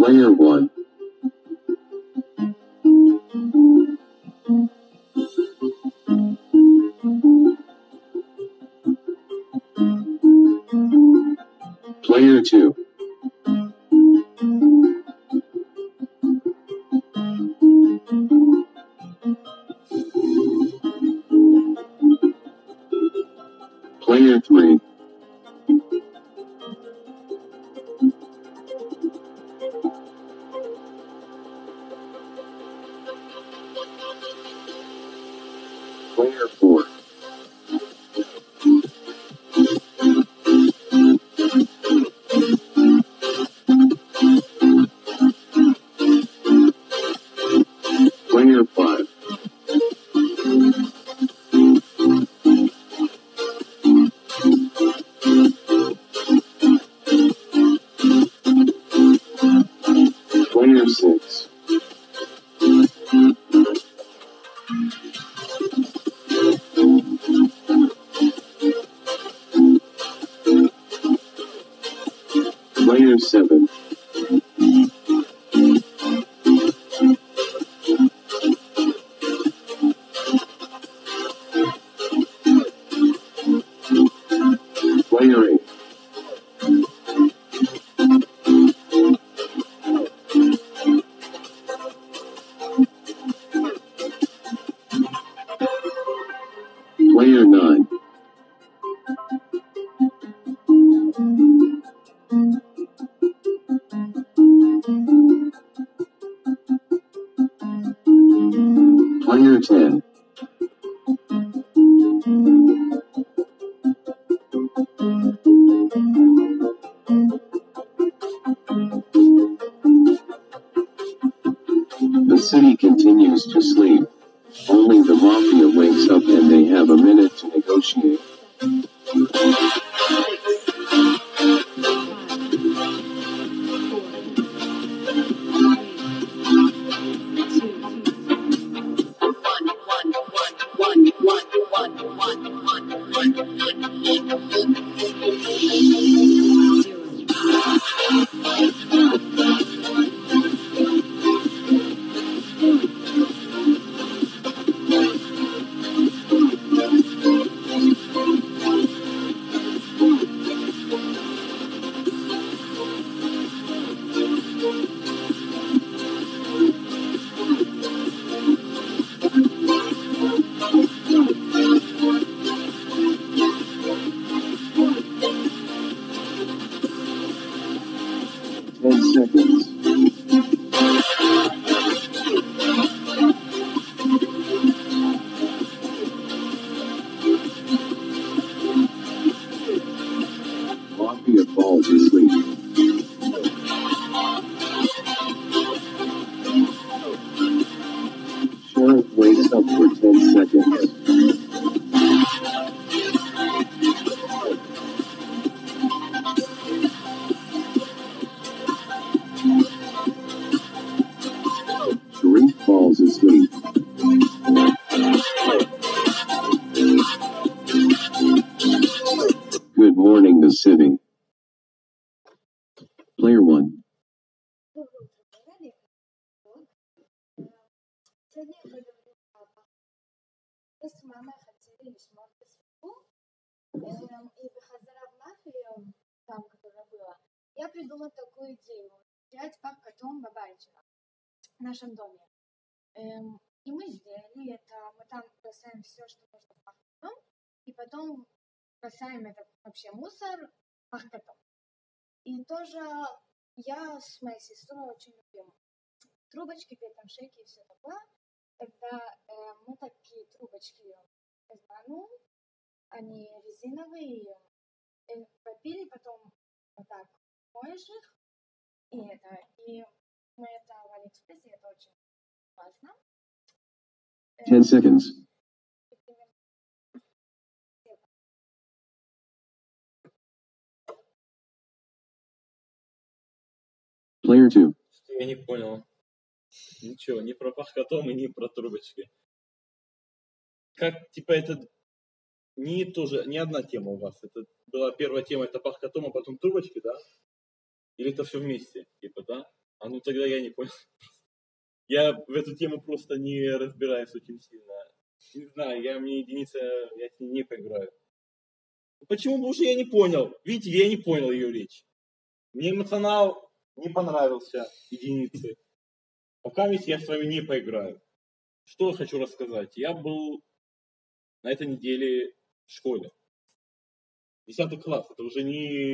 Player 1. Player 2. Player 3. Player 4. Player 5. Player 6. Player 7. Player 8. Player 9. Player 10. The city continues to sleep. Only the mafia wakes up and they have a minute to negotiate. Seconds. Mafia falls asleep. Sheriff wakes up for 10 seconds. Sharif falls asleep. Good morning, the city. Player 1. Сегодня я поговорю о пахте. Если мама хотели לשמור בספרות, и בחזרה в мафию, там, которая была, я придумала такую идею. Взять парк котом бабайчика в нашем доме. И мы сделали это. Мы там бросаем все, что можно в парк котом, и потом бросаем это вообще мусор в парк котом. И тоже я с моей сестрой очень любим трубочки, петамшеки и все такое. Тогда мы такие трубочки возьмем, они резиновые, попили, потом вот так моешь их, и мы это в Алиэкспрессе, это очень важно. 10 seconds. Player 2. Я не понял. Ничего, ни про пах котом и ни про трубочки. Как, типа, это не одна тема у вас. Это была первая тема, это пах котом, а потом трубочки, да? Или это все вместе, типа, да? А ну тогда я не понял. Я в эту тему просто не разбираюсь очень сильно. Не знаю, мне единица, я с ней не поиграю. Почему? Потому что я не понял. Видите, я не понял ее речь. Мне эмоционал не понравился единицы. Пока я с вами не поиграю. Что я хочу рассказать? Я был на этой неделе в школе. 10 класс. Это уже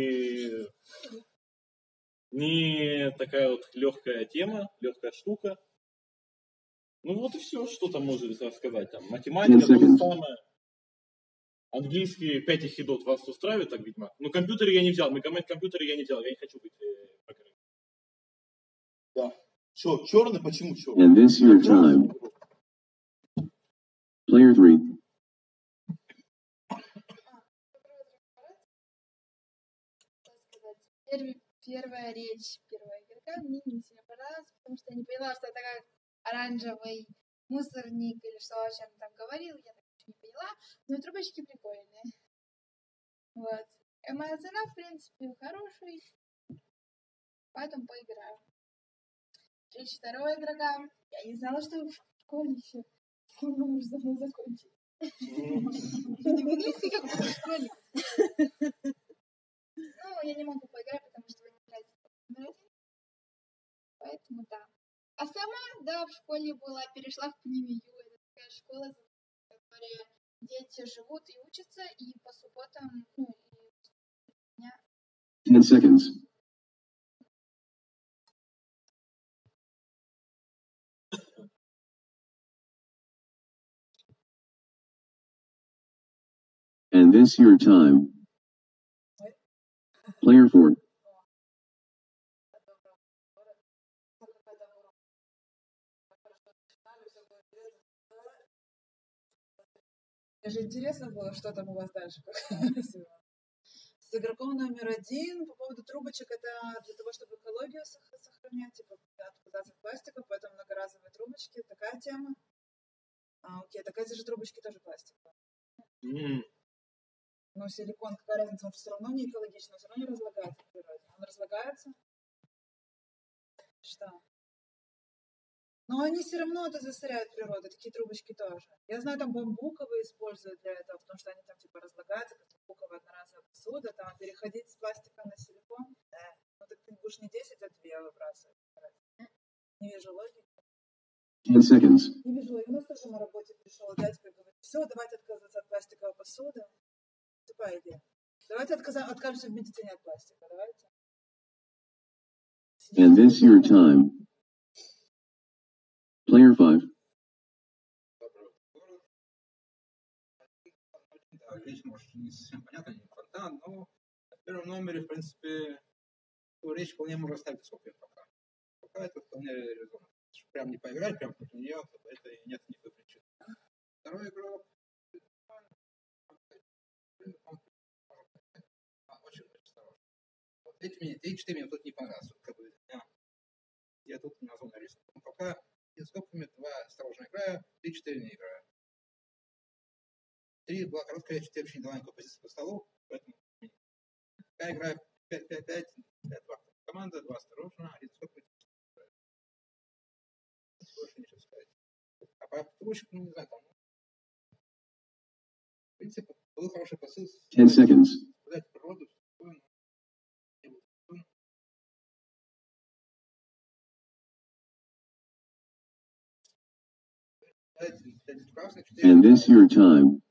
не такая вот легкая тема, легкая штука. Ну вот и все, что там можно рассказать. Там математика, то же самое. Английский 5 эхидот вас устраивает, так, видимо? Ну, компьютер я не взял, компьютер я не взял, я не хочу быть программистом. Да. Что, черный? Почему черный? And this your time. Player 3. Первая речь первого игрока мне не сильно понравилась, потому что я не поняла, что это как оранжевый мусорник или что о чем там говорил, я так ничего не поняла, но трубочки прикольные. Вот. И моя цена, в принципе, хороший, поэтому поиграю. Речь второго игрока. Я не знала, что в школе еще можно за мной закончить. Не выглядите как будто школьник. Ну, я не могу поиграть, потому что вы не играете номер один. Поэтому да. А сама, да, в школе была, перешла в Пневию. Это такая школа, в которой дети живут и учатся, и по субботам, ну, и дня. 10 seconds. And this your time. Player 4. Мне же интересно было, что там у вас дальше. С игроком номер 1 по поводу трубочек, это для того, чтобы экологию сохранять, типа отказаться от пластика, поэтому многоразовые трубочки, такая тема. Окей, так эти же трубочки тоже пластиковые. Но силикон, какая разница, он все равно не экологичный, он все равно не разлагается в природе. Он разлагается. Что? Но они все равно это засоряют природу, такие трубочки тоже. Я знаю, там бамбуковые используют для этого, потому что они там типа разлагаются, как бамбуковая одноразовая посуда, там переходить с пластика на силикон. Ну так ты будешь не 10, а 2 выбрасывать. Не вижу логики. 10 seconds. Не вижу логики. У нас тоже на работе пришел дядька и говорит, все, давайте отказываться от пластиковой посуды. Тупая идея. Давайте откажемся в медицине от пластика, давайте. And this your time. Player 5. Речь, может, не совсем понятна, не фонтан, но в первом номере, в принципе, речь вполне можно ставить высокой пока. Пока это вполне резонно. Прям не поиграть, прям против нее, это и нет никакой причины. Второй игрок очень осторожно. Вот 3-4 мне тут не понравилось. Как бы, я тут на зоне риска. Но пока с скобками 2 осторожно играю, 3-4 не играю. 3 была короткая, 4 очень далеко позиция по столу, поэтому я играю 5-5-5, 5-2 команда, 2 осторожно, 1 скобка. Больше ничего сказать. А по трубочкам, ну не знаю, там, в принципе, был хороший посыл. 10 seconds. Сказать природу, спокойно. And this your time.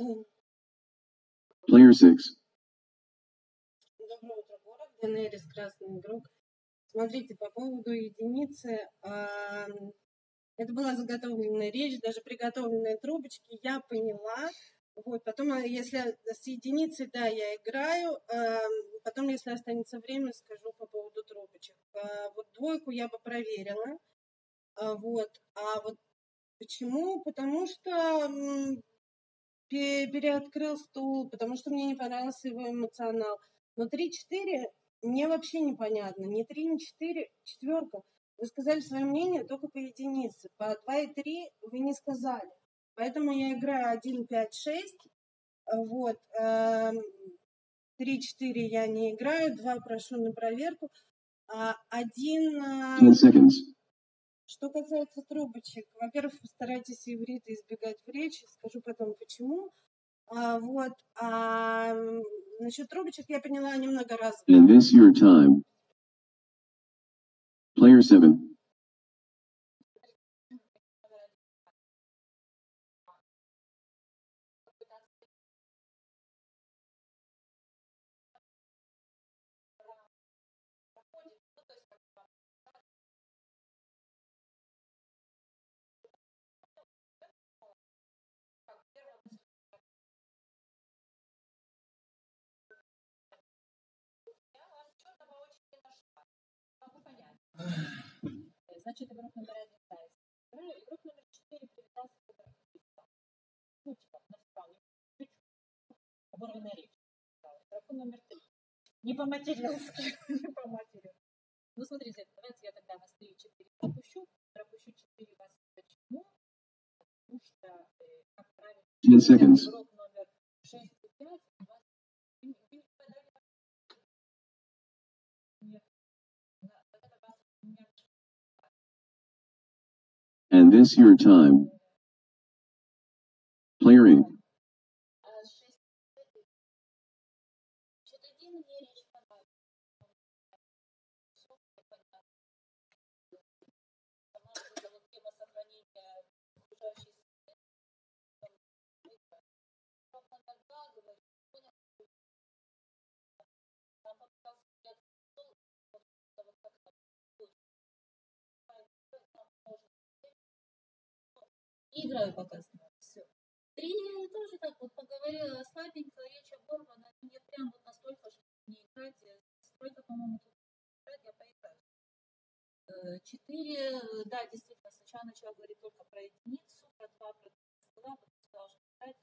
Player 6. Доброе утро, город. Денерис, красный игрок. Смотрите, по поводу единицы. Это была заготовленная речь, даже приготовленные трубочки. Я поняла. Вот, потом, если с единицей, да, я играю. Потом, если останется время, скажу по поводу трубочек. Вот 2 я бы проверила. Вот. А вот почему? Потому что переоткрыл стул, потому что мне не понравился его эмоционал. Но 3-4 мне вообще непонятно. Ни 3, ни 4, 4. Вы сказали свое мнение только по единице. По 2 и 3 вы не сказали. Поэтому я играю 1, 5, 6. Вот. 3-4 я не играю. 2 прошу на проверку. 10 seconds. Что касается трубочек, во-первых, старайтесь иврита избегать в речи, скажу потом почему. Насчет трубочек я поняла немного раз. And this your time. Player 7. Значит, игрок номер 1 ставится. Игрок номер 4 привязался к игроку. Ну, типа, на спальне. Оборванная речь. Игроку номер 3. Не по-матерински. Не по-матерински. Ну, смотрите, давайте я тогда вас 3-4 пропущу. Пропущу 4 вас. Почему? Потому что, как правило, игрок номер 6 и 5 у вас And this your time. Player 8. Играю пока снова. Все. 3 тоже так вот поговорила слабенько, речь оборвана. Не прям вот настолько, что не играть. Столько, по-моему, тут играть, я поиграю. 4, да, действительно, сначала начала говорить только про единицу, про 2, про 3 стола, потом сказала, что играть,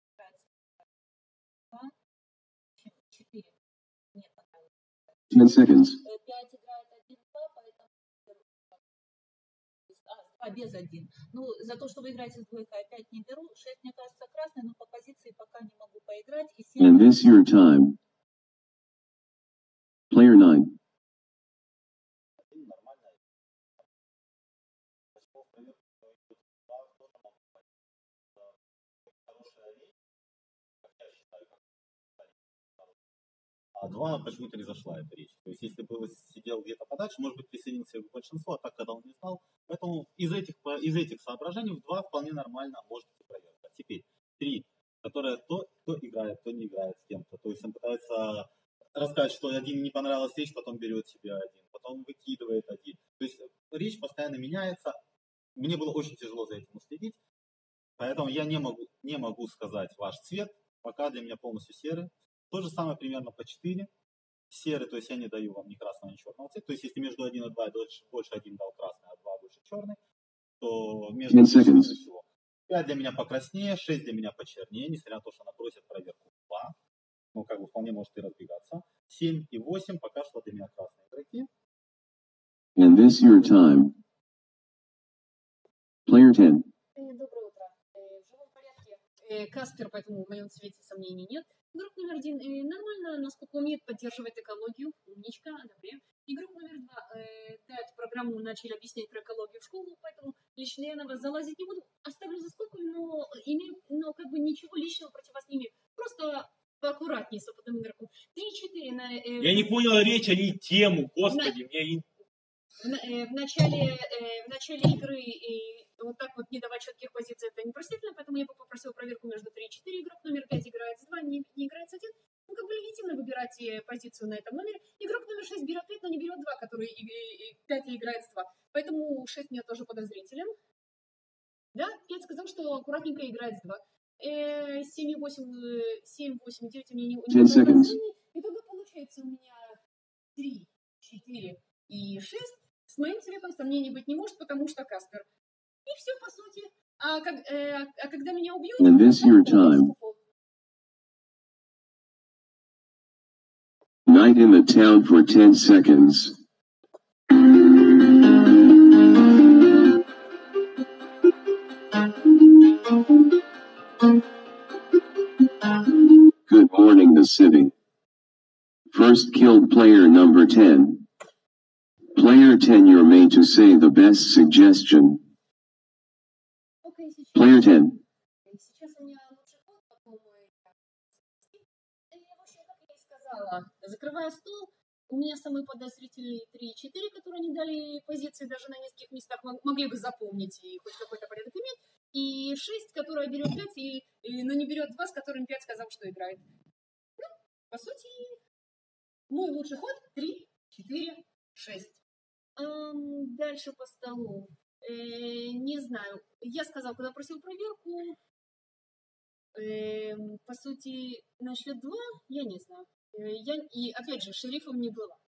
2, 4. Нет, пока. 10 seconds. 5 играет 1, 2, поэтому... без 1. Ну, за то, что вы играете с двойкой, опять не беру. 6, мне кажется, красный, но по позиции пока не могу поиграть. И 7... And this your time. Player 9. А 2 почему-то не зашла эта речь. То есть, если бы сидел где-то подальше, может быть, присоединился к большинству, а так, когда он не знал. Поэтому из этих соображений в 2 вполне нормально можете проверить. А теперь 3, которая то играет, то не играет с кем-то. То есть, он пытается рассказать, что один не понравилась речь, потом берет себе один, потом выкидывает один. То есть, речь постоянно меняется. Мне было очень тяжело за этим уследить. Поэтому я не могу сказать ваш цвет. Пока для меня полностью серый. То же самое примерно по 4. Серый, то есть я не даю вам ни красного, ни черного цвета. То есть если между 1 и 2 больше 1 дал красный, а 2 больше черный, то между всего. 5 для меня покраснее, 6 для меня почернее, несмотря на то, что она просит проверку 2. Ну, как бы вполне может и разбегаться. 7 и 8 пока что для меня красные игроки. And this your time. Player 10. Доброе утро. В живом порядке. Каспер, поэтому в моем цвете сомнений нет. Игрок номер 1 нормально, насколько умеет поддерживать экологию. Умничка, добре. Игрок номер 2. Да, эту программу начали объяснять про экологию в школу, поэтому лично я на вас залазить не буду. Оставлю за скобкой, но как бы ничего личного против вас не имею. Просто поаккуратнее с опытным игроком. 3-4. Я не понял речь, а не тему, господи. В начале игры вот так вот не давать четких позиций, это непростительно, поэтому я бы попросила проверку между 3 и 4. Игрок номер 5 играет с 2, не играет с 1. Ну, как бы легитимно выбирать позицию на этом номере. Игрок номер 6 берет 5, но не берет 2, который 5 играет с 2. Поэтому 6 мне тоже подозрителен. Да, 5 сказал, что аккуратненько играет с 2. 7 и 8, 9 мне не подозрительны. Итого получается у меня 3, 4 и 6. С моим цветом сомнений быть не может, потому что Каспер. И все, по сути. А когда меня убьют... And this your time. Night in the town for 10 seconds. Good morning, the city. First killed player number 10. Player 10, you're made to say the best suggestion. Окей, сейчас. Player 10. Сейчас у меня лучший ход, потом мы... в общем, как я и сказала, закрывая стол, у меня самые подозрительные 3 и 4, которые не дали позиции даже на нескольких местах, могли бы запомнить и хоть какой-то порядок иметь. И 6, которая берет 5, но не берет 2, с которым 5 сказал, что играет. Ну, по сути, мой лучший ход 3, 4, 6. Дальше по столу. Не знаю. Я сказал, когда просил проверку. По сути, насчет 2, я не знаю. И опять же, шерифом не была.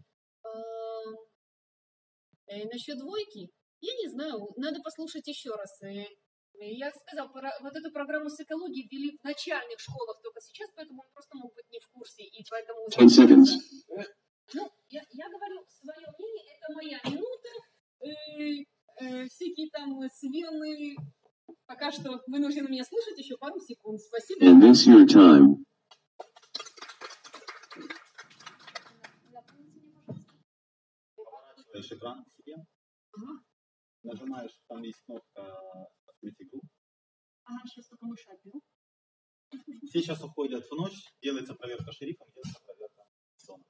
Насчет 2, я не знаю. Надо послушать еще раз. Я сказал, вот эту программу с экологией ввели в начальных школах только сейчас, поэтому он просто мог быть не в курсе. И поэтому... 10 seconds. Ну, я говорю свое мнение, это моя минута. Всякие там свены пока что вынуждены меня слушать еще пару секунд. Спасибо. And this your time. Поворачиваешь экран к себе, Ага. нажимаешь, там есть кнопка «Открыть игру». Ага, сейчас только мышь отбил. Все сейчас уходят в ночь, делается проверка шерифом, делается проверка зоны.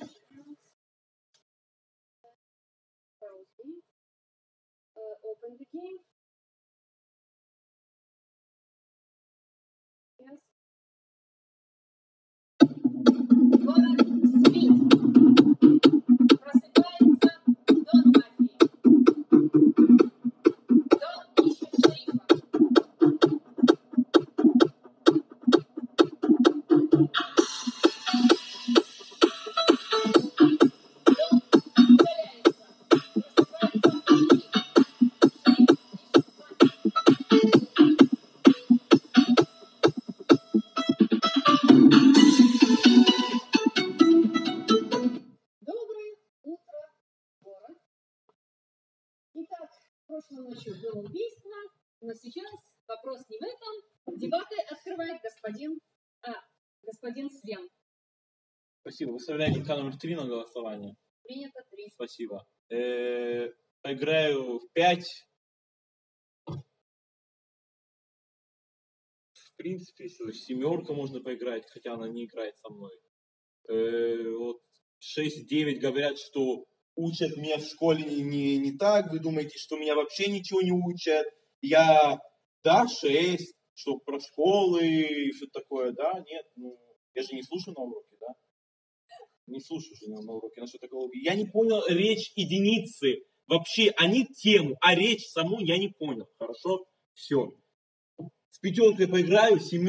Open the game. Yes. Город спит. Просыпается Дон Мафии. Дон ищет шерифа. Дон удаляется. Просыпается шериф. Шериф ищет Мафию. Доброе утро, город. Итак, прошлой ночью было убийство, но сейчас вопрос не в этом. Дебаты открывает господин Свен. Спасибо. Выставляете ДК номер 3 на голосование. Принято 3. Спасибо. Поиграю в 5. В принципе, если 7 можно поиграть, хотя она не играет со мной. Вот 6-9 говорят, что учат меня в школе не так. Вы думаете, что меня вообще ничего не учат? Я, да, 6, что про школы и все такое, да, нет, ну, я же не слушаю на уроке, да? Не слушаю же на уроке насчет экологии. Я не понял речь единицы. Вообще, они тему, а речь саму я не понял. Хорошо? Все. С 5 поиграю, 7,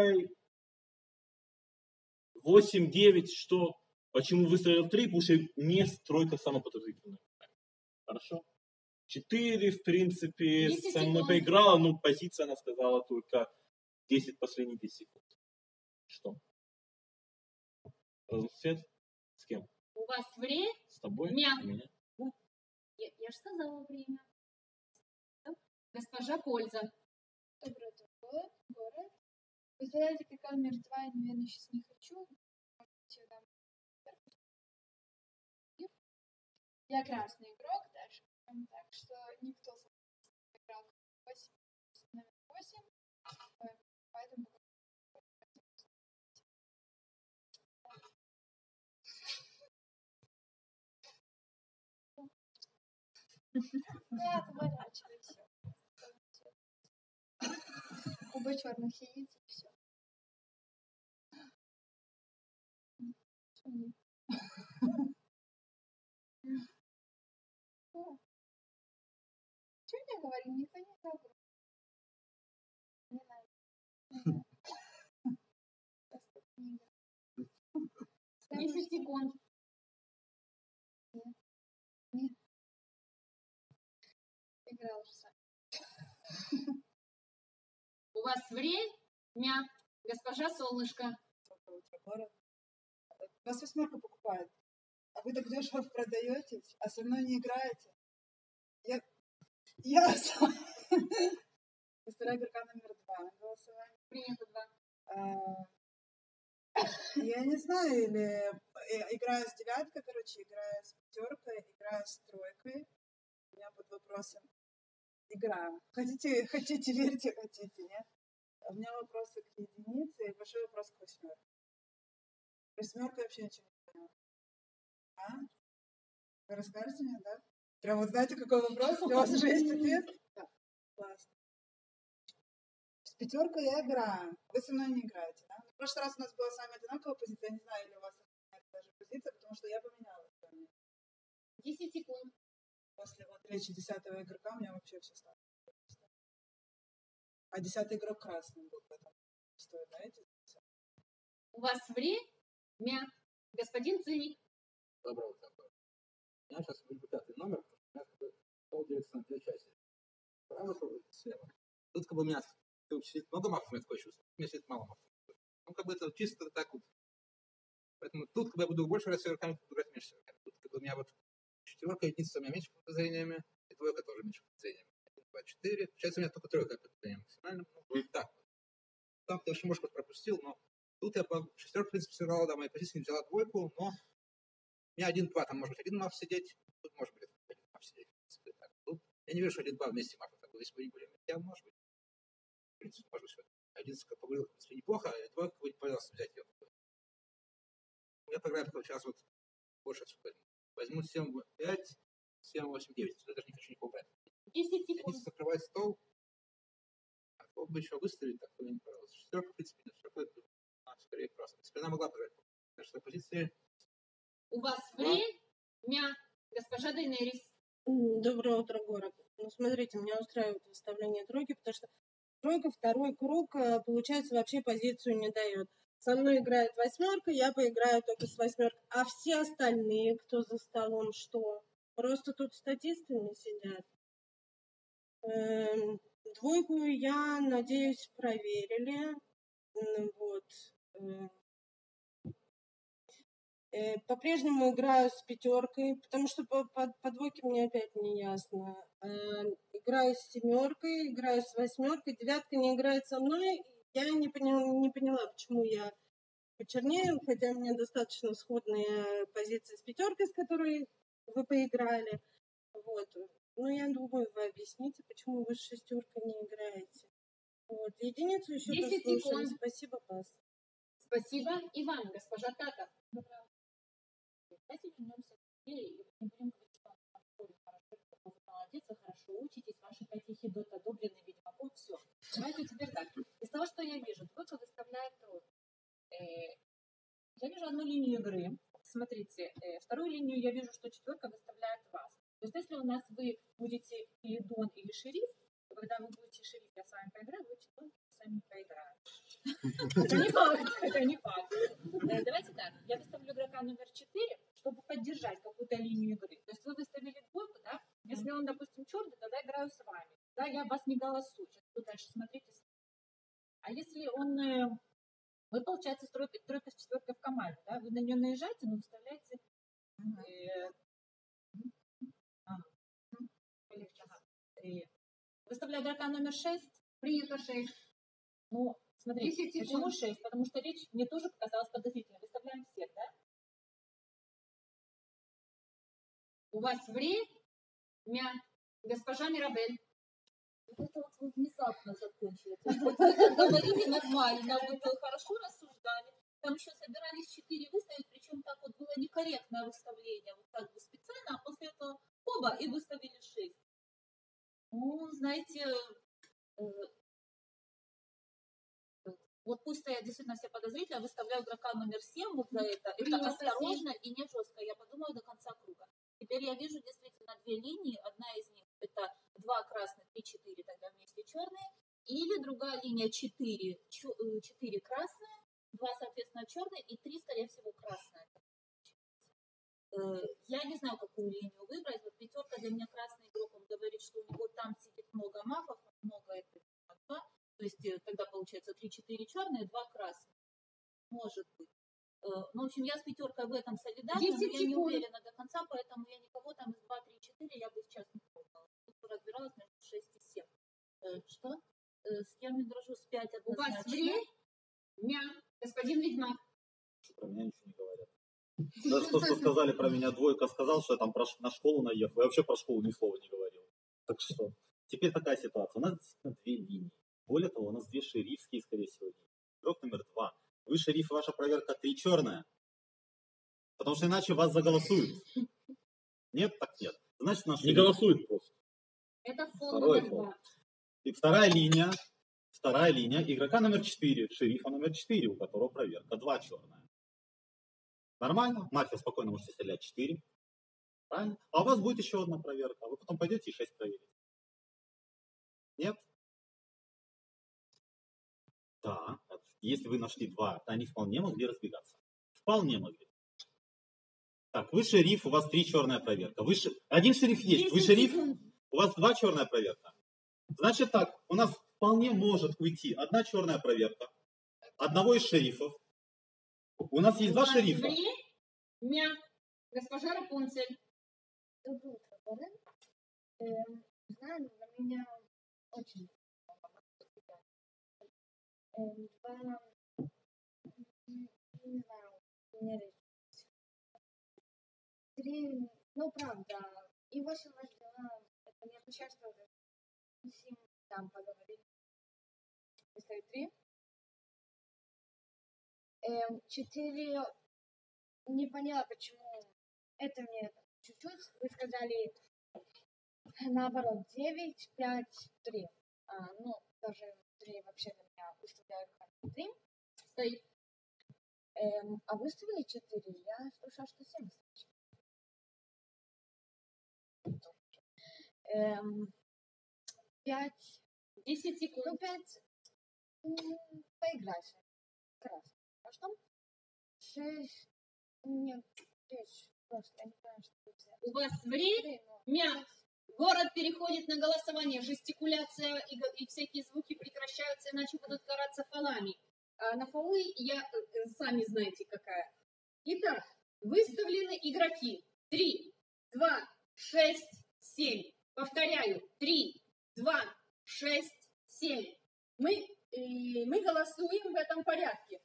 8-9, что? Почему выставил 3? Потому что мне тройка самая подозрительная. Хорошо? 4, в принципе, 10 со мной секунд. поиграла, но позиция, она сказала, только 10 последних 10 секунд. Что? Разноцвет? С кем? У вас время? С тобой? Меня. У меня? Я же сказала время. Госпожа Польза. Доброе утро, город. Выставляйте КК номер 2, я, наверное, сейчас не хочу. Может быть, я дам вверх. Я красный игрок, дальше. Так что никто не играл 8, номер 8. Поэтому да, поворачивай все. Оба черных яиц и все. Что я говорю? Никто не забыл. Не надо. 10 секунд. Нет. Играл уже сам. У вас время, госпожа Солнышко. Доброе утро, город. Вас 8 покупает, а вы так дешево продаетесь, а со мной не играете. Я выставляю игрока номер 2 на голосование. Принято 2. Я не знаю, или играю с девяткой, короче, играю с пятеркой, играю с тройкой. У меня под вопросом играю. Хотите, верьте, хотите, нет? А у меня вопросы к единице и большой вопрос к восьмерке. Восьмерка вообще ничего не поняла. А? Вы расскажете мне, да? Прям вот знаете, какой вопрос? У вас уже есть ответ? Да. Классно. С пятеркой я играю. Вы со мной не играете, да? В прошлый раз у нас была с вами одинаковая позиция. Я не знаю, или у вас даже позиция, потому что я поменяла. 10 секунд. После вот речи 10-го игрока у меня вообще все стало. А 10-й игрок красным был, поэтому стоит, да, эти? У вас время, господин Циник. Доброе утро. Я сейчас выберу 5-й номер, потому что у меня как бы пол делится на 2 части. Право, слева. Тут как бы у меня сидит много мафов, у меня такое чувство. У меня сидит мало мафов. Ну, как бы это чисто так вот. Поэтому тут, когда я буду больше раз игроками, буду играть меньше игроками. Тут как бы у меня вот 4 единица, у меня меньше подозрениями, и 2 тоже меньше подозрениями. 1, 2, 4. Сейчас у меня только 3 подозрения максимально. Ну, будет так. Там ты вообще, может быть, пропустил, но тут я по 6, в принципе, сыграла, да, моей позиции взяла 2, но у меня 1-2, там может быть 1 маф сидеть, тут может быть 1 маф сидеть. В принципе, так. Тут я не вижу, что 1-2 вместе мафа, так, если бы не были. Я, может быть, в принципе, может быть, 11 поговорил, в принципе, неплохо, а 2 как бы не понравилось взять ее. Я поиграю только сейчас вот больше отсюда. Возьму 7-5, 7-8-9. Я даже не хочу никого брать. 10 секунд. Единица закрывает стол. А мог бы еще выставить, так мне не понравилось. 4, в принципе, нет. 4 скорее красная. В принципе, она могла поиграть. Потому что позиции... У вас время, госпожа Дейнерис. Доброе утро, город. Ну, смотрите, меня устраивает выставление тройки, потому что тройка второй круг, получается, вообще позицию не дает. Со мной играет восьмерка, я поиграю только с восьмеркой. А все остальные, кто за столом, что? Просто тут статистами сидят. Двойку, я надеюсь, проверили. Вот. По-прежнему играю с пятеркой, потому что по двойке мне опять не ясно. Играю с семеркой, играю с восьмеркой, девятка не играет со мной. Я не поняла, почему я почернею, хотя у меня достаточно сходные позиции с пятеркой, с которой вы поиграли. Вот. Ну, я думаю, вы объясните, почему вы с шестеркой не играете. Вот. Единицу еще 10 послушаем. секунд. Спасибо, пас. Спасибо. И вам, госпожа Тата. Давайте вернемся к деле и не будем говорить, что он в школе хорошо, вы молодец, вы хорошо учитесь, ваши 5 хидот одобрены ведьмаком, все. Давайте теперь так. Из того, что я вижу, двойка выставляет тройку. Я вижу одну линию игры. Смотрите, вторую линию я вижу, что четверка выставляет вас. То есть, если у нас вы будете или Дон, или шериф, то когда вы будете шериф, я с вами поиграю, вы будете Дон, я с вами поиграю. Это не факт, это не факт. Давайте так, я выставлю игрока номер 4, чтобы поддержать какую-то линию игры. То есть вы выставили двойку, да? Если он, допустим, черный, тогда играю с вами. Да, я вас не голосую. Сейчас вы дальше смотрите. А если он... Вы, получается, тройка с четверкой в команде, да? Вы на нее наезжаете, но выставляете... Выставляю игрока номер 6. Принято 6. Ну, смотрите, почему 6? Потому что речь мне тоже показалась подозрительной. Выставляем всех, да? У вас время, госпожа Мирабель. Вот это вот вы внезапно закончили. Вот вы как говорили нормально, вот хорошо рассуждали. Там еще собирались 4 выставить, причем так вот было некорректное выставление. Вот как бы специально, а после этого оба и выставили 6. Ну, знаете, вот пусть стоят действительно все подозрительно, выставляю игрока номер 7 вот за это. Это осторожно и не жестко. Я подумаю до конца круга. Теперь я вижу действительно 2 линии. Одна из них это 2 красных и 4 тогда вместе черные. Или другая линия 4 красные, 2, соответственно, черные и 3, скорее всего, красные. Я не знаю, какую линию выбрать. Вот пятерка для меня красный игрок, он говорит, что у него там сидит много мафов, много это 2. То есть тогда получается 3-4 черные, 2 красные. Может быть. Ну, в общем, я с пятеркой в этом солидарна, но я не уверена до конца, поэтому я никого там из 2, 3, 4 я бы сейчас не пробовала. Тут разбиралась между 6 и 7. Что? С кем я дружу? С 5 однозначно. У вас время, господин Ведьмак. Даже то, что сказали про меня, двойка сказал, что я там на школу наехал. Я вообще про школу ни слова не говорил. Так что, теперь такая ситуация. У нас действительно две линии. Более того, у нас две шерифские, скорее всего, линии. Игрок номер 2. Вы, шериф, ваша проверка 3 черная. Потому что иначе вас заголосуют. Нет, так нет. Значит, наш Не шериф. голосуют просто. Это фол Второй номер фол. 2. И вторая линия игрока номер 4, шерифа номер 4, у которого проверка 2 черная. Нормально? Мафия спокойно можете стрелять 4. Правильно? А у вас будет еще одна проверка. А вы потом пойдете и 6 проверите. Нет? Да. Если вы нашли 2, то они вполне могли разбегаться. Вполне могли. Так, вы шериф, у вас 3 черная проверка. Один шериф есть. Вы шериф, у вас 2 черная проверка. Значит так, у нас вполне может уйти 1 черная проверка, одного из шерифов. У нас есть 2 шерифа. Госпожа Рапунцель. Доброе утро, Борен. Знаю, на меня очень два, не знаю, мне 3, ну правда, и 8 рождена, это не означает, что с ним там поговорили. Если 3. 4, не поняла, почему это мне чуть-чуть. Вы сказали наоборот 9, 5, 3. Ну, даже 3 вообще для меня выставляют как 3. Стоит. А выставили 4, я слышала, что 7 5, 10 секунд. ну 5, поиграйся. Красный. А что? 6, нет, 5, просто, я не понимаю, что это. У вас время. Город переходит на голосование. Жестикуляция и всякие звуки прекращаются, иначе будут караться фолами. А на фолы сами знаете какая. Итак, выставлены игроки. 3, 2, 6, 7. Повторяю. 3, 2, 6, 7. Мы голосуем в этом порядке.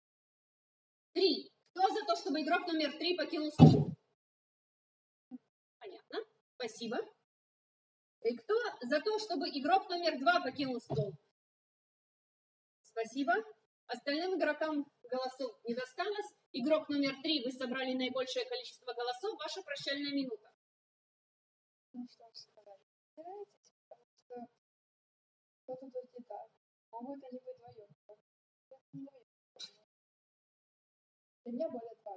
3. Кто за то, чтобы игрок номер 3 покинул стол? Понятно. Спасибо. И кто за то, чтобы игрок номер 2 покинул стол? Спасибо. Остальным игрокам голосов не досталось. Игрок номер 3, вы собрали наибольшее количество голосов. Ваша прощальная минута. Ну что ж сказать. Старайтесь, потому что кто-то тут не так. Могут они быть вдвоем. Для меня более 2.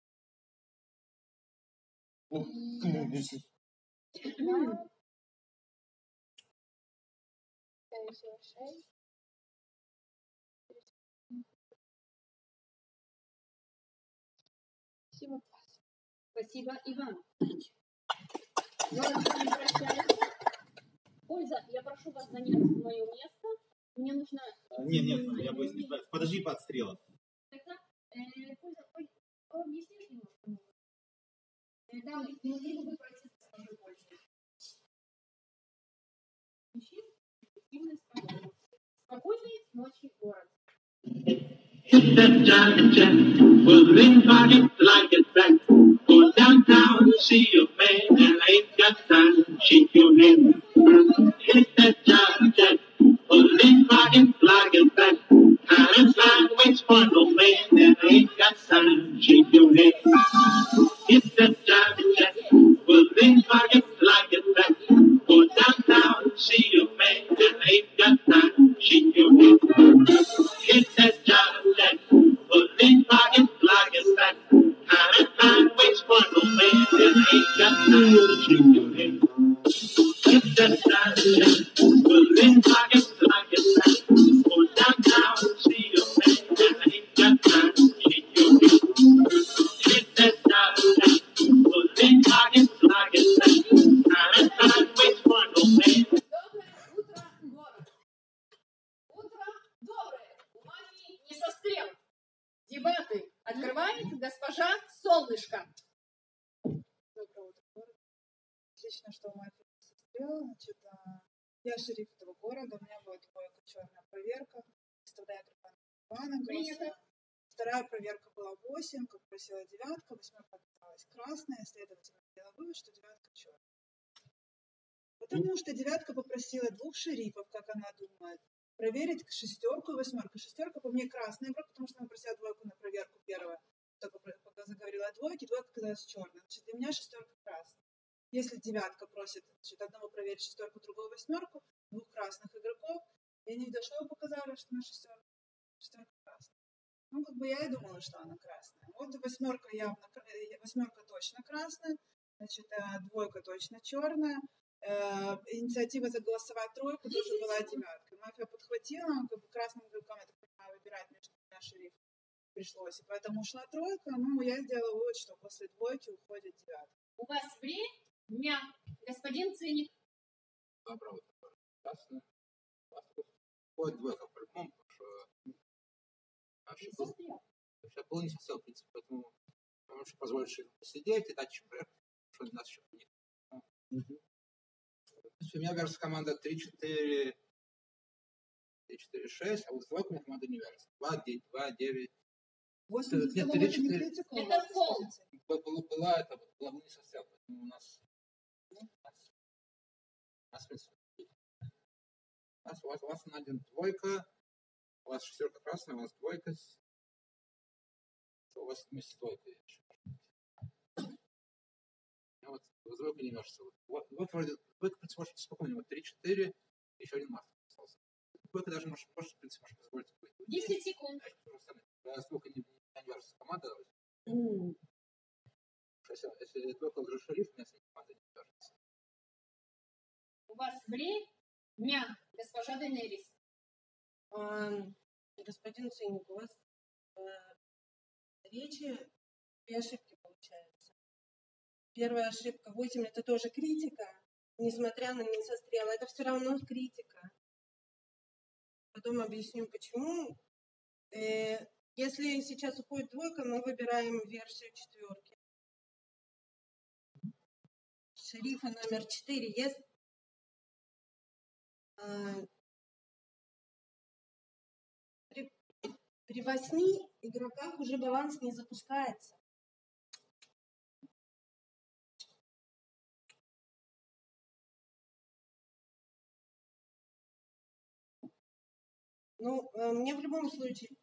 Скорее всего 6. Спасибо. Спасибо, Иван. Город не прощается. Польза, я прошу вас занять мое место. Мне нужно... Нет, я боюсь не справиться. Подожди по отстрелам. Тогда, Польза, объяснишь немножко? Да, не могли бы вы пройти с второй пользой? Спокойной ночи, город. Hit that Johnny Jack, well, lean back it like it's back. Go downtown and see a man that ain't got time to shake your hand. Hit that Johnny Jack, well, lean back it like it's back. Time and time waits for no man that ain't got time to shake your hand. Hit that Johnny Jack, well, lean back it like it's back. Go downtown and see a man that ain't got time to shake your hand. Hit that Johnny Jack, but lean back it like it's back. Time and time waits for no man that ain't got time to shake your head. Hit that Johnny Jack, but lean back it like it's back. Go downtown and see a man that ain't got time to shake your head. Hit that Johnny Jack, but lean back it like it's back. Time and time waits for no man. Не сострел. Дебаты открывает госпожа Солнышко. Доброе утро. Отлично, что у мафии сострел. Значит, я шериф этого города, у меня будет двойка черная проверка. Представляю Ивана. Принято. Вторая проверка была 8, как просила девятка, восьмерка оказалась красная, следовательно, сделала вывод, что девятка черная. Потому что девятка попросила двух шерифов, как она думает, проверить шестерку и восьмерку. Шестерка по мне красная игра, потому что она просила двойку на проверку первая. Только пока заговорила о двойке, двойка оказалась черная. Значит, для меня шестерка красная. Если девятка просит, значит, одного проверить шестерку, другого восьмерку, двух красных игроков, я не видела, что вы показали, что она шестерка. Шестерка красная. Ну, как бы я и думала, что она красная. Вот восьмерка явно, восьмерка точно красная, значит, двойка точно черная. Инициатива заголосовать тройку тоже была девятка. Мафия подхватила, как бы красным игрокам, я так понимаю, выбирать между двумя шерифами пришлось. И поэтому ушла тройка. Ну, я сделала вывод, что после двойки уходит девятка. У вас время, господин Циник. Доброе утро. Красная. Уходит двойка по-любому, потому что вообще был не совсем, в принципе, поэтому можешь позволить шерифу посидеть и дать чемпионат, что для нас еще нет. У меня версия команда 3-4-6, а вот с двойками команда не версия. 2-9. 8 нет, 3-4. Это фол. Была это, была не совсем, поэтому у нас, в принципе, у вас на один двойка, у вас шестерка красная, у вас двойка, у вас вместе с двойкой еще. Вот двойка не вершится. Вот вроде двойка, в принципе, может спокойно. Вот 3-4, еще один маф остался. Двойка даже может, в принципе, может позволить. 10 секунд. Двойка не вершится команда. Если двойка уже шериф, у меня с ней команда не вершится. У вас время, госпожа Дейнерис. Господин Циник, у вас речи две ошибки получаются. Первая ошибка 8 это тоже критика, несмотря на минсострел, это все равно критика. Потом объясню почему. Если сейчас уходит двойка, мы выбираем версию четверки. Шерифа номер 4. При 8 игроках уже баланс не запускается. Ну, мне в любом случае,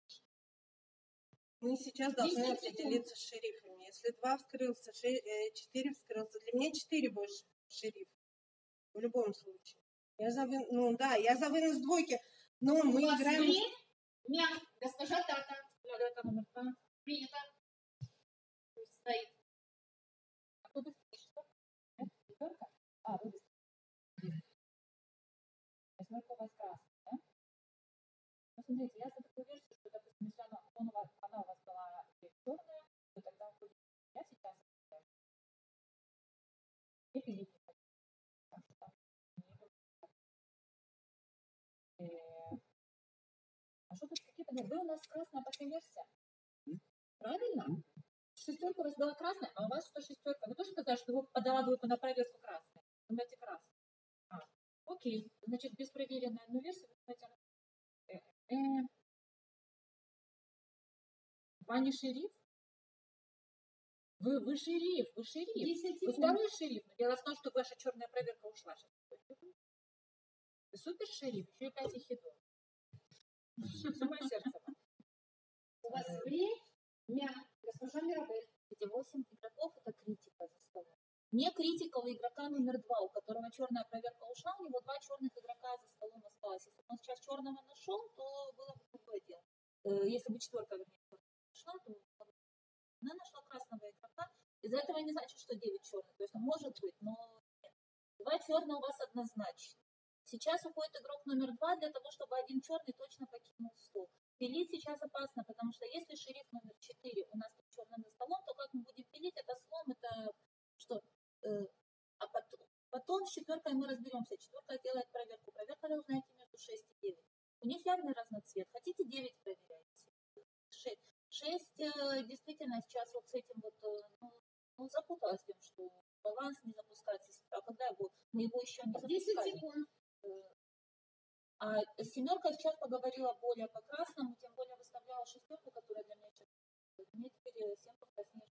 мы сейчас должны определиться с шерифами. Если 2 вскрылся, 4 вскрылся, для меня 4 больше шериф. В любом случае. Я за вынос двойки, но мы играем... Время, госпожа Тата. Номер 2. Принято. Стоит. А кто быстрее? Четверка? Вы быстрее. Восьмерка у вас красная, да? Ну, смотрите, я за такую версию, что, допустим, если она у вас была черная, то тогда уходит. Я сейчас и пилить не хочу. Так что там не будет. А что тут какие-то... Вы у нас красная пошли версия. Правильно? Шестерка у вас была красная, а у вас что шестерка? Вы тоже сказали, что вы подала двойку на проверку красной. Вы думаете красная. Окей. Значит, без проверенной одну версию вы думаете... Ваня шериф? Вы шериф, вы шериф. Вы второй шериф. Но дело в том, что ваша черная проверка ушла. Вы супер шериф, еще и 5 хидов. Самое сердце. У вас время, госпожа Мирабель. Эти 8 игроков это критика за столом. Не критика у игрока номер 2, у которого черная проверка ушла, у него 2 черных игрока за столом осталось. Если бы он сейчас черного нашел, то было бы другое дело. Если бы четверка, вернее, нашла, то она нашла красного игрока. Из-за этого не значит, что 9 черных. То есть, может быть, но нет. 2 черных у вас однозначно. Сейчас уходит игрок номер 2 для того, чтобы один черный точно покинул стол. Пилить сейчас опасно, потому что если шериф номер 4 у нас тут черный за столом, то как мы будем пилить, это слом, это что? А потом с четверкой мы разберемся. Четверка делает проверку. Проверка должна идти между 6 и 9. У них явный разноцвет. Хотите 9 проверяйте. 6 действительно сейчас вот с этим вот, запуталась тем, что баланс не запускается. А когда мы его еще не запускали. 10 секунд. А семерка сейчас поговорила более по красному, тем более выставляла шестерку, которая для меня сейчас. Мне теперь семка краснее.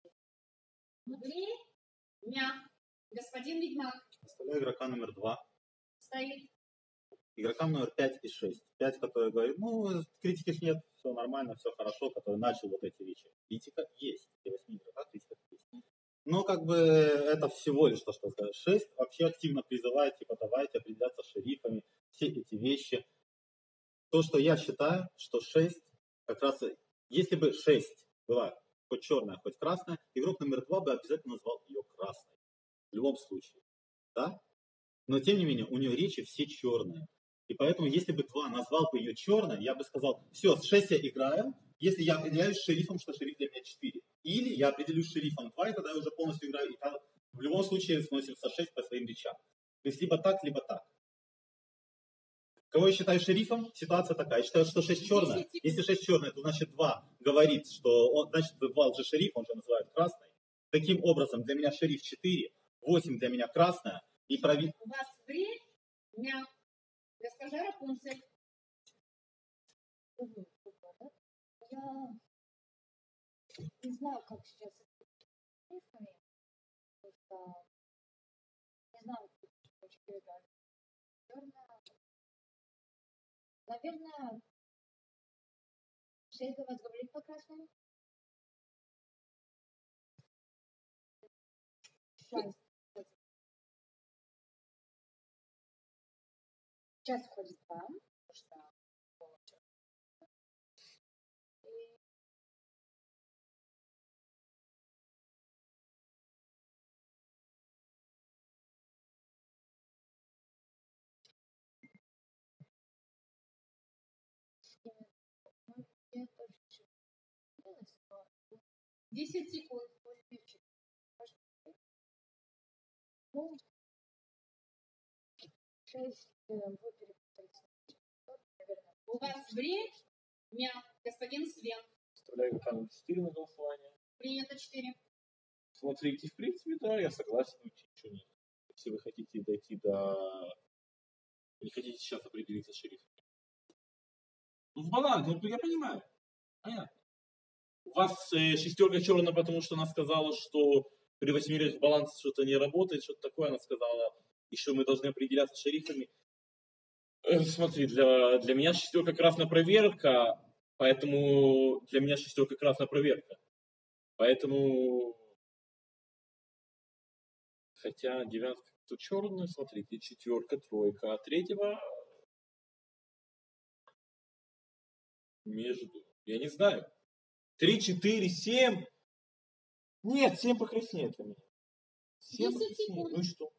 Время. Господин Ведьмак. Оставляю игрока номер 2. Стоит. Игрокам номер 5 и 6. 5, который говорит, ну, критики ж нет, все нормально, все хорошо, который начал вот эти речи. Критика есть. Для 8 игроков критика есть. Но как бы это всего лишь то, что сказать. 6 вообще активно призывает, типа, давайте определяться шерифами, все эти вещи. То, что я считаю, что 6, как раз, если бы 6 была хоть черная, хоть красная, игрок номер 2 бы обязательно назвал ее красной. В любом случае. Да? Но тем не менее, у нее речи все черные. И поэтому, если бы 2 назвал бы ее черной, я бы сказал, все, с 6 я играю, если я определяюсь шерифом, что шериф для меня 4. Или я определюсь шерифом 2, и тогда я уже полностью играю. И там в любом случае сносится 6 по своим речам. То есть либо так, либо так. Кого я считаю шерифом? Ситуация такая. Я считаю, что 6 черная. Если 6 черная, то значит 2 говорит, что он, значит 2 уже шериф, он же называет красной. Таким образом, для меня шериф 4, 8 для меня красная. И У вас время. Госпожа Рапунцель. Я не знаю, как сейчас это с цифрами, потому что не знаю, что играть. Наверное, 6 для вас говорит по красному. 6. Сейчас входит вам, потому что я тоже 10 секунд. ну, 6 вы перепутались. Наверное, У вас время. Господин Свен. Оставляю игрока номер 4 на голосование. Принято 4. Смотрите, в принципе, да, я согласен, уйти ничего нет. Если вы хотите дойти до... Не хотите сейчас определиться с шерифом. Ну, в баланс, ну, я понимаю. Понятно. У вас шестерка черная, потому что она сказала, что при 8 в балансе что-то не работает, что-то такое она сказала. Еще мы должны определяться с шерифами. Смотри, для меня шестерка красная проверка, поэтому для меня шестерка красная проверка. Поэтому... Хотя девятка то черная, смотрите, четверка, тройка, а третьего между, я не знаю, 3, 4, 7. Нет, 7 покраснеет для меня. 7 10 секунд. Ну и что?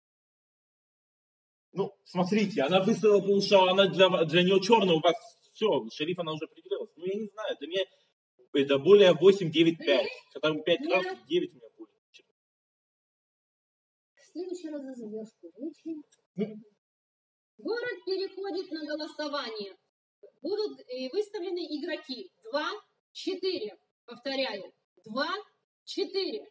Ну, смотрите, она выставила, потому что она для нее черная, у вас все, шериф она уже определилась. Ну, я не знаю, для меня это более 8, 9, 5. Когда 5 красных, 9 у меня будет. В следующий раз за задержку речи. Город переходит на голосование. Будут выставлены игроки. 2, 4. Повторяю. 2, 4.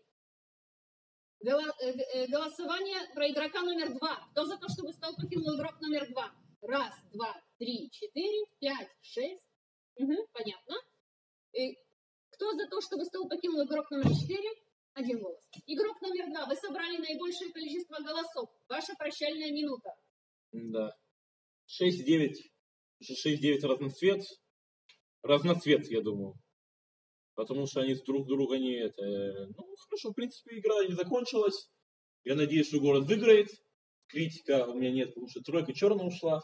Голосование про игрока номер 2. Кто за то, чтобы стол покинул игрок номер 2? 1, 2, 3, 4, 5, 6. Понятно. Кто за то, чтобы стол покинул игрок номер 4? 1 голос. Игрок номер 2. Вы собрали наибольшее количество голосов. Ваша прощальная минута. Да. 6-9. 6-9 разноцвет. Разноцвет, я думаю. Потому что они друг друга не это... Ну, хорошо, в принципе, игра не закончилась. Я надеюсь, что город выиграет. Критика у меня нет, потому что тройка черная ушла.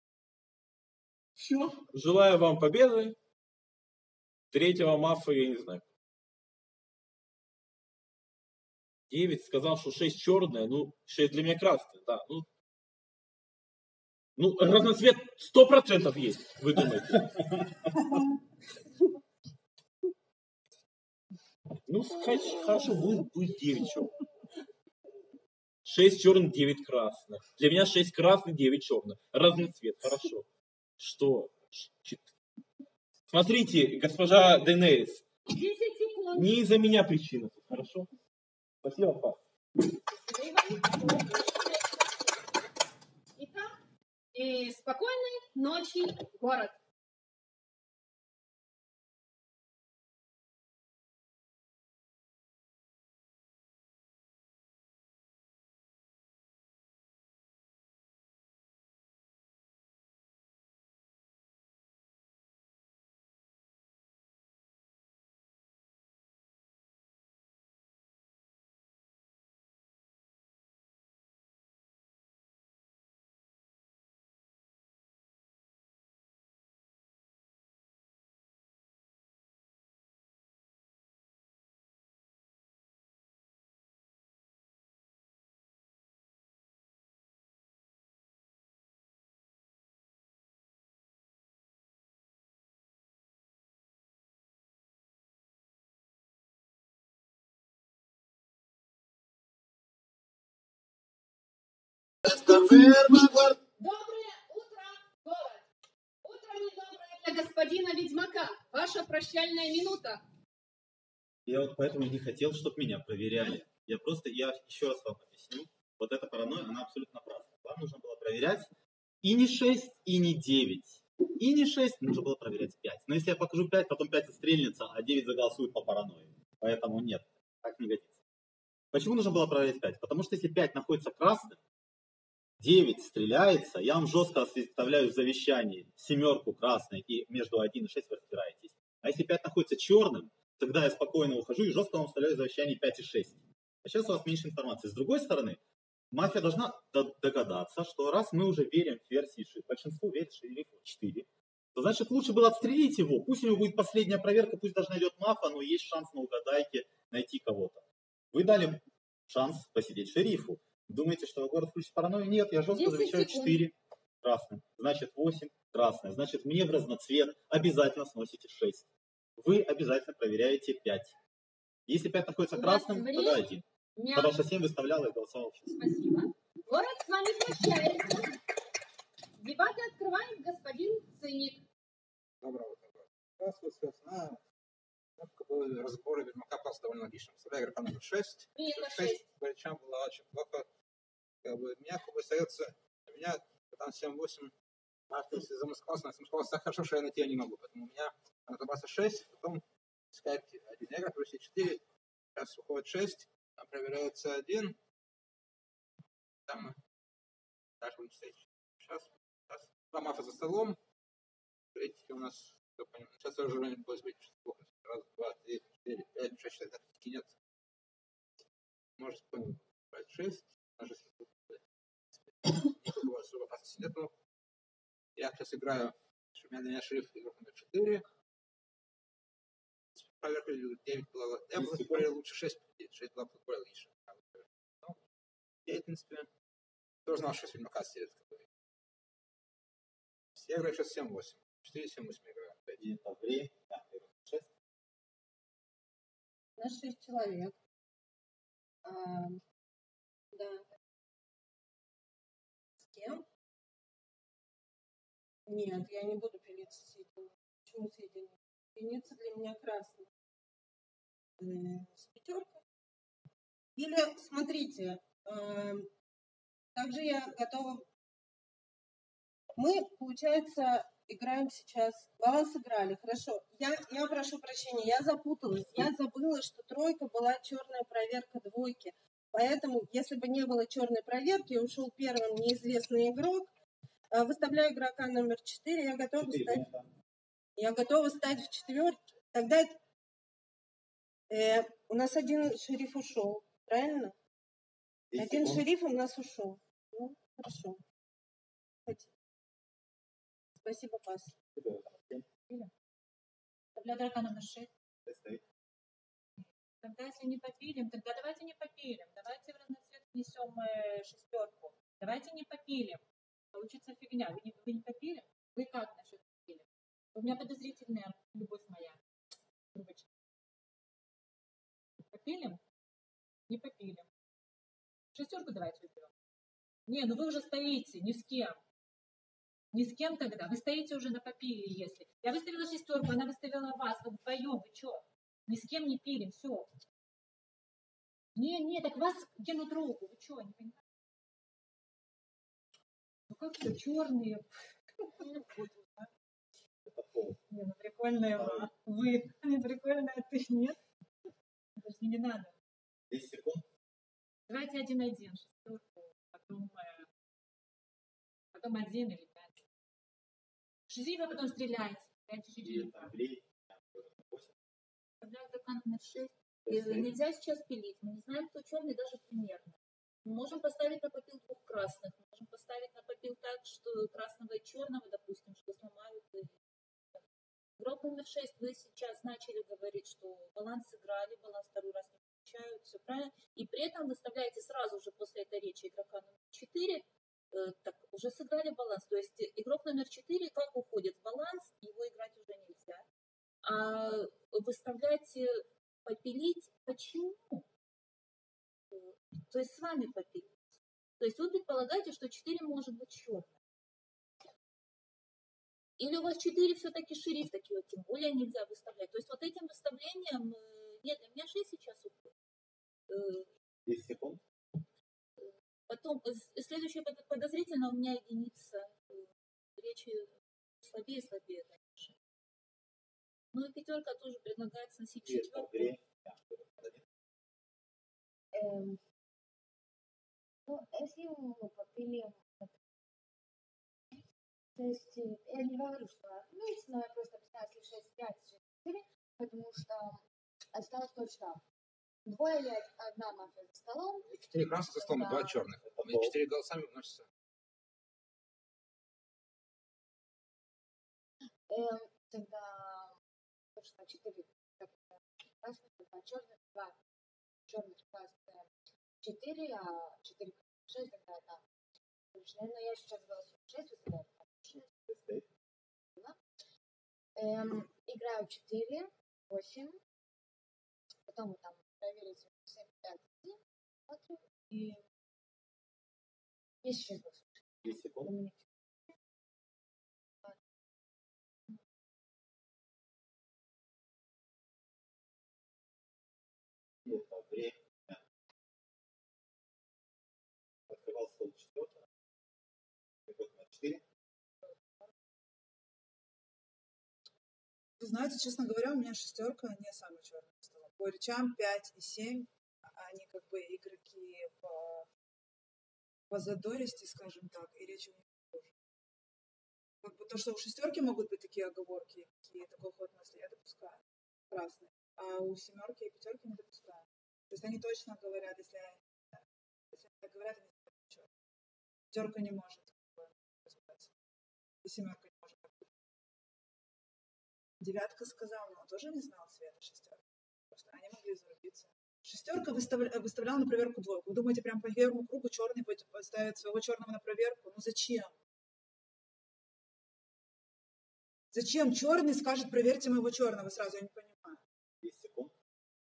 Все. Желаю вам победы. Третьего мафа я не знаю. 9 сказал, что 6 черная, ну, 6 для меня красная, да. Ну, разноцвет 100% есть, вы думаете? Ну, хорошо, будет 9 черных. 6 черных, 9 красных. Для меня 6 красных, 9 черных. Разноцвет, хорошо. Что? Смотрите, госпожа Дейнерис. 10 секунд. Не из-за меня причина, хорошо? Спасибо, пап. Итак, спокойной ночи, город. Доброе утро, город. Утро недоброе для господина ведьмака. Ваша прощальная минута. Я вот поэтому не хотел, чтобы меня проверяли. Я еще раз вам объясню. Вот эта паранойя, она абсолютно напрасна. Вам нужно было проверять и не 6, и не 9. И не 6, нужно было проверять 5. Но если я покажу 5, потом 5 отстрельнется, а 9 заголосует по паранойи. Поэтому нет, так не годится. Почему нужно было проверять 5? Потому что если 5 находится красным, 9 стреляется, я вам жестко оставляю в завещании 7 красной, и между 1 и 6 вы разбираетесь. А если 5 находится черным, тогда я спокойно ухожу и жестко вам оставляю в завещании 5 и 6. А сейчас у вас меньше информации. С другой стороны, мафия должна догадаться, что раз мы уже верим в версии шерифа, большинство верит шерифу 4, то значит лучше было отстрелить его, пусть у него будет последняя проверка, пусть даже найдет мафа, но есть шанс на угадайке найти кого-то. Вы дали шанс посидеть шерифу. Думаете, что город включит паранойю? Нет, я жестко завещаю 4 красным. Значит 8 красное. Значит мне в разноцвет обязательно сносите 6. Вы обязательно проверяете 5. Если 5 находится красным, тогда 1. Потому что 7 выставляла и голосовал. Спасибо. Город с вами прощается. Дебаты открывает господин Циник. Доброго утра. Здравствуйте, соответственно, разборы ведьмака просто довольно логично. Представляю игрока номер 6. 6 горячам было очень плохо. У меня остается, у меня там 7-8, если замаскался так хорошо, что я найти не могу. Поэтому у меня отобрался 6, потом искать 1 игрок, плюс 4. Сейчас уходит 6, там проверяется 1. Там дальше будем стоять. Сейчас 2 мафа за столом. Третий у нас, сейчас уже не будет быть. Раз, 2, 3, 4, 5, 6, 7, таки нет. Может, 6. Никакого особо опасности нету. Я сейчас играю, у меня шериф игрок номер 4. Проверка 9 была. Я бы проверил лучше 6. 6 была более лучше. Ну, 9, в принципе, тоже знал, что ведьмака сидит. Я играю сейчас 7-8. 4-7-8 играю. 1, 2, 3, 6. У нас 6 человек. Да. С кем? Нет, я не буду пилиться с этим. Почему с этим? Пилиться для меня красный. С 5. Или, смотрите, также я готова... Мы, получается, играем сейчас... Баланс сыграли, хорошо. Я прошу прощения, я запуталась. Я забыла, что 3 была черная проверка 2. Поэтому, если бы не было черной проверки, ушел первым неизвестный игрок, выставляю игрока номер 4, я готова стать в 4. Тогда у нас 1 шериф ушел, правильно? 1 шериф у нас ушел. Ну, хорошо. Спасибо, пас. Для игрока номер 6. Тогда, если не попилим, тогда давайте не попилим. Давайте в разноцвет внесем 6. Давайте не попилим. Получится фигня. Вы не попилим? Вы как насчет попилим? У меня подозрительная любовь моя. Трубочка. Попилим? Не попилим. 6 давайте уберем. Не, ну вы уже стоите, ни с кем. Ни с кем тогда. Вы стоите уже на попиле, если. Я выставила 6, она выставила вас. Вы вдвоем, вы что? Ни с кем не пилим, все. Не, так вас кинут руку. Вы что, не понимаете? Ну как все, черные. Это пол. Не, ну прикольная вы. Не прикольная ты, нет? Это же не надо. 10 секунд. Давайте 1-1, шестерку, потом 1 или 5. Шерифа потом стреляйте. 5 И шерифа. Андрей. 8. Когда игрока номер 6, нельзя сейчас пилить. Мы не знаем, кто черный даже примерно. Мы можем поставить на попил 2 красных. Мы можем поставить на попил так, что красного и черного, допустим, что сломают. Игрок номер 6, вы сейчас начали говорить, что баланс сыграли, баланс второй раз не получают, все правильно. И при этом выставляете сразу же после этой речи игрока номер 4, так, уже сыграли баланс. То есть игрок номер 4 как уходит в баланс, его играть уже нельзя. А выставлять попилить, почему? То есть с вами попилить. То есть вы предполагаете, что 4 может быть черным. Или у вас 4 все-таки шериф такие, вот, тем более нельзя выставлять. То есть вот этим выставлением, нет, для меня 6 сейчас уходит. 10 секунд. Потом, следующее подозрительно, у меня единица речи слабее и слабее, конечно. Ну и пятерка тоже предлагает сносить четверку. Ну, если мы попилим, то есть я не говорю, что отменить, но я просто объясняю, если 6, 5, 6, 4, потому что осталось точно 2 или 1 мафия за столом. 4 красных за столом, 2 черных. И 4 голосами вносятся. Тогда точно 4 красных, 2 черных, 2 черных, 4, а 4 6, тогда 1. Наверное, я сейчас голосую 6, выставляю 6. Играю 4, 8. Потом там проверить 7, 5, 1, смотрю. И есть 6 голосов. 10 секунд. Это время. Открывал стол 4. Игрок номер 4. Вы знаете, честно говоря, у меня шестерка не самый черный стол. По речам 5 и 7, они как бы игроки по задористи, скажем так, и речь у них тоже. Как бы то, что у шестерки могут быть такие оговорки, такие, такой ход мысли, я допускаю. Красные. А у семерки и пятерки не допускаю. То есть они точно говорят, если они говорят, они говорят черный. Пятерка не может разбираться. И семерка не может. Девятка сказала, но он тоже не знал цвета шестерки. Просто они могли зарубиться. Шестерка выставляла на проверку двойку. Вы думаете, прям по первому кругу черный поставит своего черного на проверку? Ну зачем? Зачем черный скажет, проверьте моего черного сразу? Я не понимаю. 10 секунд.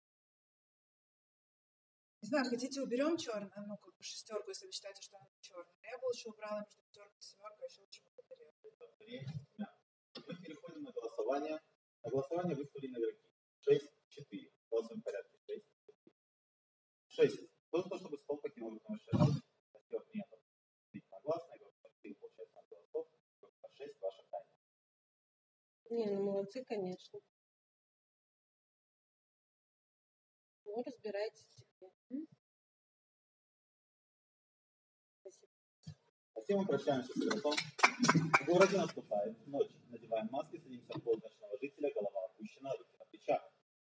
Не знаю, хотите уберем черный, ну как бы шестерку, если вы считаете, что она черная. Я бы лучше убрала между пятеркой и семеркой, еще лучше бы подарила. Мы переходим на голосование. На голосование выставлены игроки. 6, 4. Голосуем в порядке. 6, 4. 6. Кто за то, чтобы стол покинул игрок номер 6? Остёк нет. Единогласно. Игрок номер 4 получает 0 голосов. Игрок номер 6 ваша тайна. Не, ну молодцы, конечно. Ну, разбирайтесь теперь. Спасибо. Затем мы прощаемся с игроком. В городе наступает ночь. Надеваем маски, садимся в пол ночного жителя, голова опущена, руки на плечах.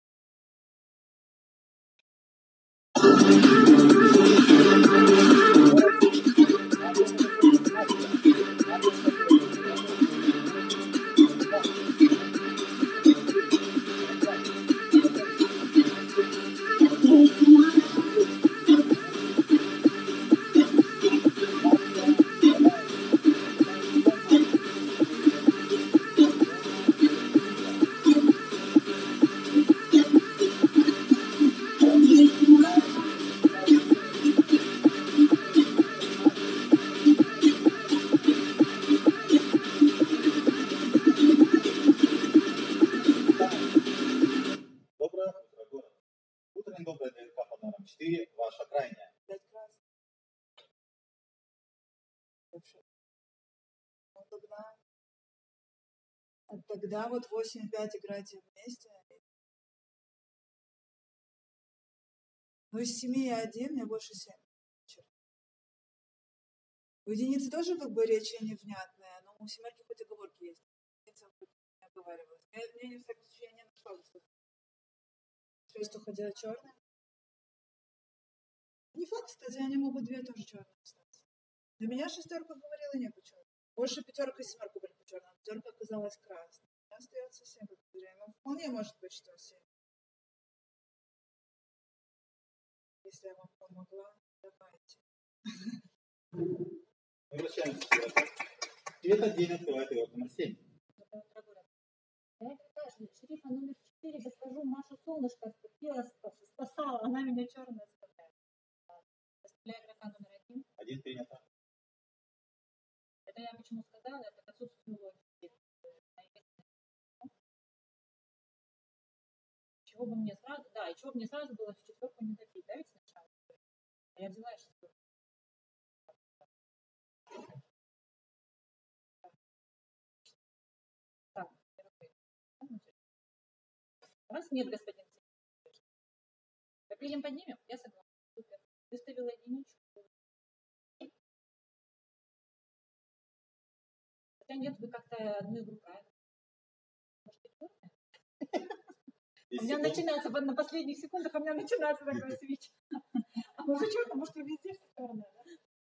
Доброе утро, город. Утренняя добрая ДНК под номером 4, ваша крайняя. 5 красных. Вообще. Вот тогда Тогда вот 8-5 играйте вместе. Ну, из 7 я 1, мне больше 7. У единицы тоже как бы речь невнятная, но у семерки хоть оговорки есть. Единица хоть не оговаривалась. Мне, в всяком случае, я не нашла достаточно. 6 уходила черная. Не факт, кстати, они могут 2 тоже черные остаться. Для меня шестерка говорила не по черному. Больше пятерка и семерка были по черному. Пятерка оказалась красной. У меня остается 7 как зря. Но вполне может быть, что 7. Если я вам помогла, давайте. Возвращаемся к игроку. Цвет 1 открывает игрок номер 7. Я шерифа номер 4 госпожу Машу Солнышко спасала, она меня черная оставляет. Оставляю игрока номер 1. 1 принято. Это я почему сказала, это к отсутствию логики. Чего бы мне сразу, да, и чего бы мне сразу было в четверку не добить, да, ведь сначала? А я взяла шестерку. Так, раз нет, господин. Попилим, поднимем? Я согласна. Супер. Выставила единичку. Хотя нет, вы как-то одну игру правильно. Может, и черная? У меня начинается на последних секундах, у меня начинается такой свич. А может, черная, может, вы везде все черное, да?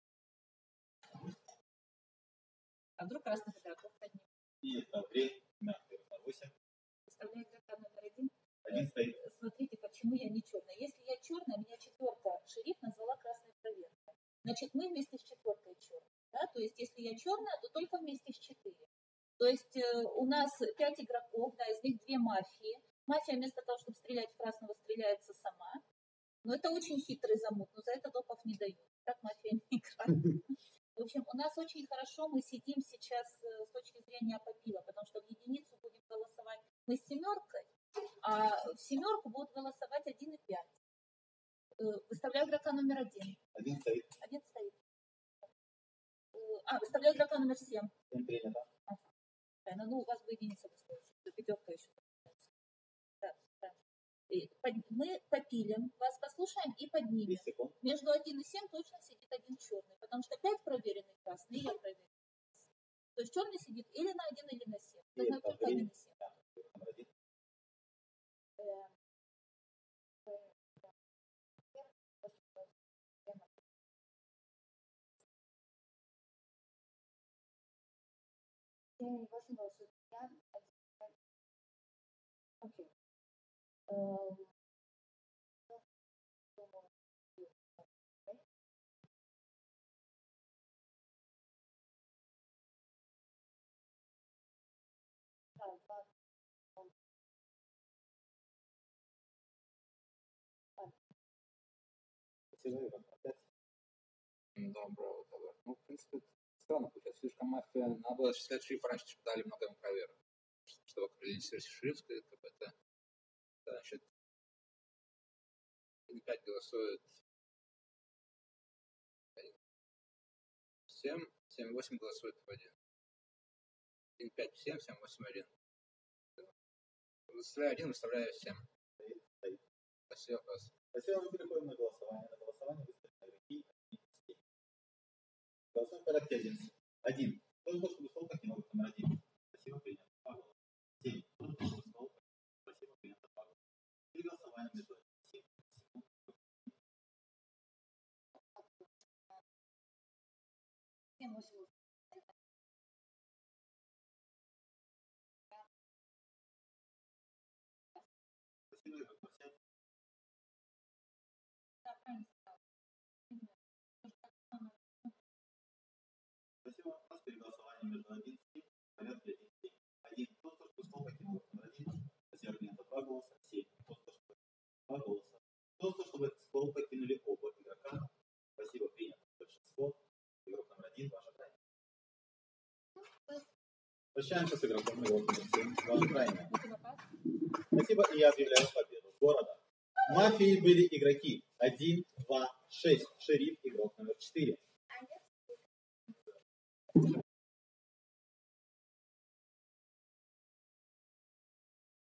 А вдруг красных игроков поднимем? И это время на 8. Выставляю игрока номер 1. 1 стоит. Смотрите, почему я не черная. Если я черная, меня четверка шериф назвала красной проверкой. Значит, мы вместе с четверкой черные. Да? То есть, если я черная, то только вместе с 4. То есть, у нас 5 игроков, да, из них 2 мафии. Мафия вместо того, чтобы стрелять в красного, стреляется сама. Но это очень хитрый замут, но за это допов не дают. Так мафия не играет. В общем, у нас очень хорошо, мы сидим сейчас с точки зрения попила, потому что в единицу будем голосовать мы с семеркой, а в семерку будут голосовать 1 и 5. Выставляю игрока номер 1. 1 стоит. 1 стоит. Выставляю игрока номер 7. 7 принято. Ага. Ну, у вас бы единица выставится, пятерка еще. Да. Мы попилим, вас послушаем и поднимем. Между 1 и 7 точно сидит 1 черный, потому что 5 проверенный красный, и я проверенный. То есть черный сидит или на 1, или на 7. Я знаю только 1 и 7. Окей. Доброго утра. Ну, в принципе, странно получается. Слишком мафия. Надо было считать шрифт раньше, чем дали много ему проверок. Чтобы определить шрифт, как бы это... Значит, 5 голосует 7, 7, 8 голосует в 1. 1, 5, 7, 7, 8, 1. Выставляю 1, выставляю 7. Стоит. Спасибо, вас. Спасибо, мы переходим на голосование. На голосование выставлены игроки 1. Голосуем в порядке 1. 1. Кто за то, чтобы стол покинул номер 1? Спасибо, принято. 2 голоса. 7. Кто за то, чтобы стол покинул? Спасибо, принято. 2 голоса. 3 голосования между 7 секунд. 7, 8. Спасибо, игрок номер 7. Да, правильно сказал. Спасибо. У нас переголосование между 1 и 7. В порядке 1 7. 1. Кто за то, чтобы стол покинул номер 1? Спасибо, принято. 2 голоса. 7. Кто за то, чтобы 2 голоса. Кто за то, чтобы стол покинули оба игрока? Спасибо, принято. Большинство. Игрок номер 1, ваша крайняя. Прощаемся с игроком номер 7. Ваша крайняя. Спасибо, и я объявляю победу города. В мафии были игроки 1, 2, 6. Шериф, игрок номер 4.